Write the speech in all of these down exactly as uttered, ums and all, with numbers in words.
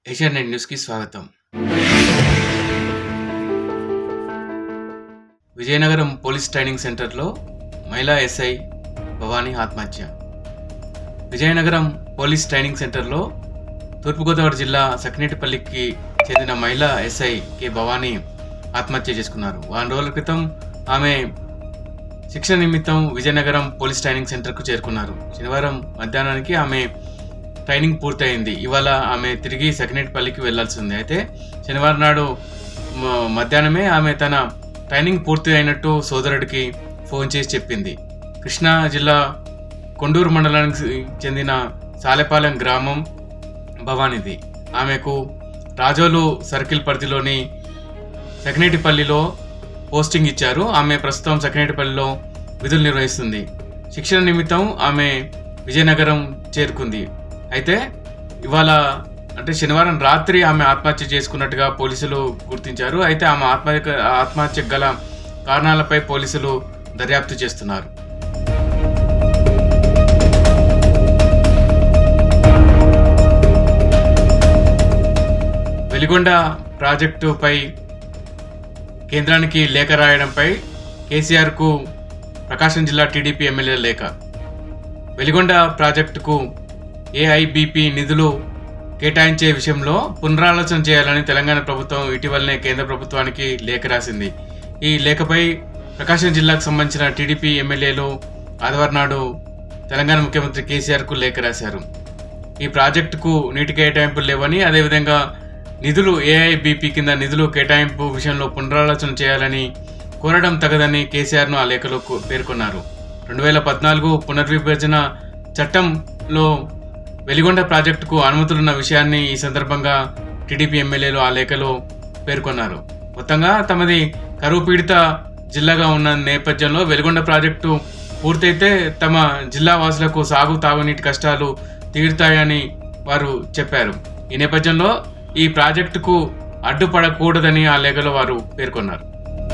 ఏషియానెట్ న్యూస్కి స్వాగతం. Vizianagaram police training సెంటర్లో మహిళా ఎస్ఐ భవానీ ఆత్మహత్య. విజయనగరం పోలీస్ ట్రైనింగ్ సెంటర్లో తూర్పుగోదావరి జిల్లా సకినేటిపల్లికి చెందిన మహిళా ఎస్ఐ కె భవానీ ఆత్మహత్య చేసుకున్నారు. వారం రోజుల క్రితం ఆమె శిక్షణ నిమిత్తం విజయనగరం పోలీస్ ట్రైనింగ్ సెంటర్కు చేరుకున్నారు. శనివారం మధ్యాహ్నానికి ఆమె ట్రైనింగ్ పూర్తయింది. ఇవాళ ఆమె తిరిగి సకినేటిపల్లికి వెళ్లాల్సి ఉంది. అయితే శనివారం నాడు మధ్యాహ్నమే ఆమె తన ట్రైనింగ్ పూర్తి అయినట్టు సోదరుడికి ఫోన్ చేసి చెప్పింది. కృష్ణా జిల్లా కొండూరు మండలానికి చెందిన సాలెపాలెం గ్రామం భవానిది. ఆమెకు రాజోలు సర్కిల్ పరిధిలోని సకినేటిపల్లిలో పోస్టింగ్ ఇచ్చారు. ఆమె ప్రస్తుతం సకినేటిపల్లిలో విధులు నిర్వహిస్తుంది. శిక్షణ నిమిత్తం ఆమె విజయనగరం చేరుకుంది. అయితే ఇవాళ అంటే శనివారం రాత్రి ఆమె ఆత్మహత్య చేసుకున్నట్టుగా పోలీసులు గుర్తించారు. అయితే ఆమె ఆత్మహత్య ఆత్మహత్యకు గల కారణాలపై పోలీసులు దర్యాప్తు చేస్తున్నారు. వెలిగొండ ప్రాజెక్టుపై కేంద్రానికి లేఖ రాయడంపై కేసీఆర్కు ప్రకాశం జిల్లా టీడీపీ ఎమ్మెల్యే లేఖ. వెలిగొండ ప్రాజెక్టుకు ఏఐబిపి నిధులు కేటాయించే విషయంలో పునరాలోచన చేయాలని తెలంగాణ ప్రభుత్వం ఇటీవలనే కేంద్ర ప్రభుత్వానికి లేఖ రాసింది. ఈ లేఖపై ప్రకాశం జిల్లాకు సంబంధించిన టీడీపీ ఎమ్మెల్యేలు ఆదివారం నాడు తెలంగాణ ముఖ్యమంత్రి కేసీఆర్కు లేఖ రాశారు. ఈ ప్రాజెక్టుకు నీటి కేటాయింపులు లేవని, అదేవిధంగా నిధులు ఏఐబిపి కింద నిధులు కేటాయింపు విషయంలో పునరాలోచన చేయాలని కోరడం తగదని కేసీఆర్ను ఆ లేఖలో పేర్కొన్నారు. రెండు వేల పద్నాలుగు పునర్విభజన చట్టంలో వెలిగొండ ప్రాజెక్టుకు అనుమతులున్న విషయాన్ని ఈ సందర్భంగా టీడీపీ ఎమ్మెల్యేలు ఆ లేఖలో పేర్కొన్నారు. మొత్తంగా తమది కరువు పీడిత జిల్లాగా ఉన్న నేపథ్యంలో వెలిగొండ ప్రాజెక్టు పూర్తయితే తమ జిల్లా వాసులకు సాగు తాగునీటి కష్టాలు తీరుతాయని వారు చెప్పారు. ఈ నేపథ్యంలో ఈ ప్రాజెక్టుకు అడ్డుపడకూడదని ఆ లేఖలో వారు పేర్కొన్నారు.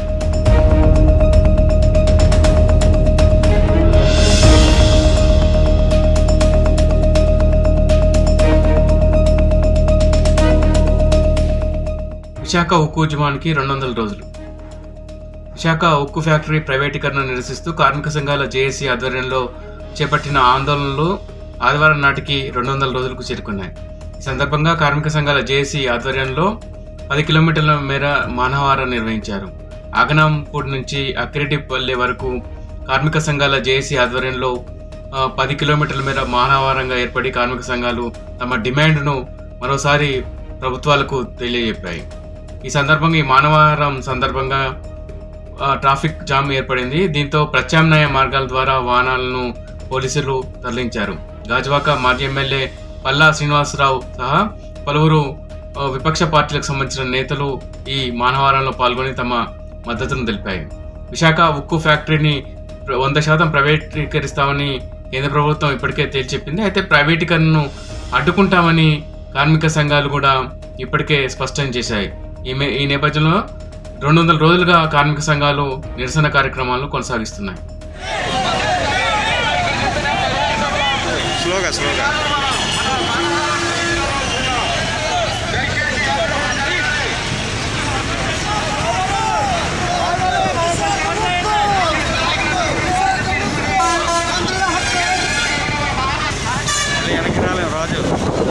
విశాఖ ఉక్కు ఉద్యమానికి రెండు వందల రోజులు. విశాఖ ఉక్కు ఫ్యాక్టరీ ప్రైవేటీకరణ నిరసిస్తూ కార్మిక సంఘాల జేఏసీ ఆధ్వర్యంలో చేపట్టిన ఆందోళనలు ఆదివారం నాటికి రెండు వందల రోజులకు చేరుకున్నాయి. ఈ సందర్భంగా కార్మిక సంఘాల జేఏసీ ఆధ్వర్యంలో పది కిలోమీటర్ల మేర మానవహారం నిర్వహించారు. ఆగనంపూడి నుంచి అక్కిరెడ్డిపల్లి వరకు కార్మిక సంఘాల జేఏసీ ఆధ్వర్యంలో పది కిలోమీటర్ల మేర మానవహారంగా ఏర్పడి కార్మిక సంఘాలు తమ డిమాండ్ను మరోసారి ప్రభుత్వాలకు తెలియజెప్పాయి. ఈ సందర్భంగా ఈ మానవహారం సందర్భంగా ట్రాఫిక్ జామ్ ఏర్పడింది. దీంతో ప్రత్యామ్నాయ మార్గాల ద్వారా వాహనాలను పోలీసులు తరలించారు. గాజువాక మాజీ ఎమ్మెల్యే పల్లా శ్రీనివాసరావు సహా పలువురు విపక్ష పార్టీలకు సంబంధించిన నేతలు ఈ మానవహారంలో పాల్గొని తమ మద్దతును తెలిపాయి. విశాఖ ఉక్కు ఫ్యాక్టరీని వంద శాతం ప్రైవేటీకరిస్తామని కేంద్ర ప్రభుత్వం ఇప్పటికే తేల్చెప్పింది. అయితే ప్రైవేటీకరణను అడ్డుకుంటామని కార్మిక సంఘాలు కూడా ఇప్పటికే స్పష్టం చేశాయి. ఈ ఈ నేపథ్యంలో రెండు వందల రోజులుగా కార్మిక సంఘాలు నిరసన కార్యక్రమాలను కొనసాగిస్తున్నాయి. స్లోగా స్లోగా వెనక్కి రాలేము రాజు.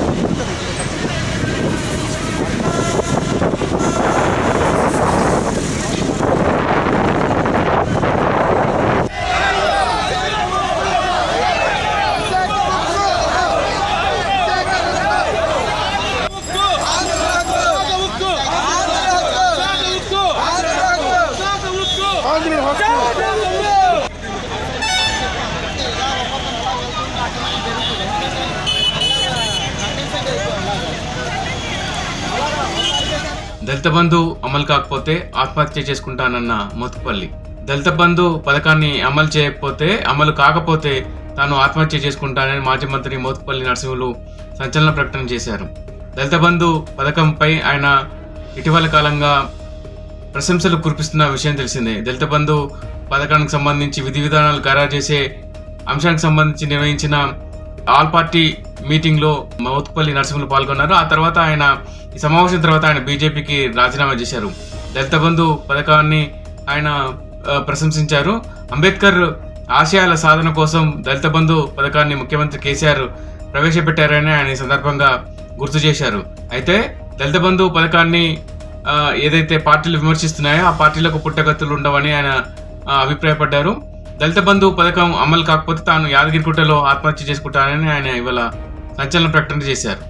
దళిత బంధు అమలు కాకపోతే ఆత్మహత్య చేసుకుంటానన్న మోత్కుపల్లి. దళిత బంధు పథకాన్ని అమలు చేయకపోతే అమలు కాకపోతే తాను ఆత్మహత్య చేసుకుంటానని మాజీ మంత్రి మోత్కుపల్లి నరసింహులు సంచలన ప్రకటన చేశారు. దళిత బంధు పథకంపై ఆయన ఇటీవల కాలంగా ప్రశంసలు కురిపిస్తున్న విషయం తెలిసిందే. దళిత బంధు పథకానికి సంబంధించి విధి విధానాలు ఖరారు చేసే అంశానికి సంబంధించి నిర్వహించిన ఆల్ పార్టీ మీటింగ్ లో మోత్కుపల్లి నరసింహులు పాల్గొన్నారు. ఆ తర్వాత ఆయన ఈ సమావేశం తర్వాత ఆయన బీజేపీకి రాజీనామా చేశారు. దళిత బంధు పథకాన్ని ఆయన ప్రశంసించారు. అంబేద్కర్ ఆశయాల సాధన కోసం దళిత బంధు పథకాన్ని ముఖ్యమంత్రి కేసీఆర్ ప్రవేశపెట్టారని ఆయన ఈ సందర్భంగా గుర్తు చేశారు. అయితే దళిత బంధు పథకాన్ని ఏదైతే పార్టీలు విమర్శిస్తున్నాయో ఆ పార్టీలకు పుట్టగతులు ఉండవని ఆయన అభిప్రాయపడ్డారు. దళిత బంధు పథకం అమలు కాకపోతే తాను యాదగిరిగుట్టలో ఆత్మహత్య చేసుకుంటానని ఆయన ఇవాళ సంచలన ప్రకటన చేశారు.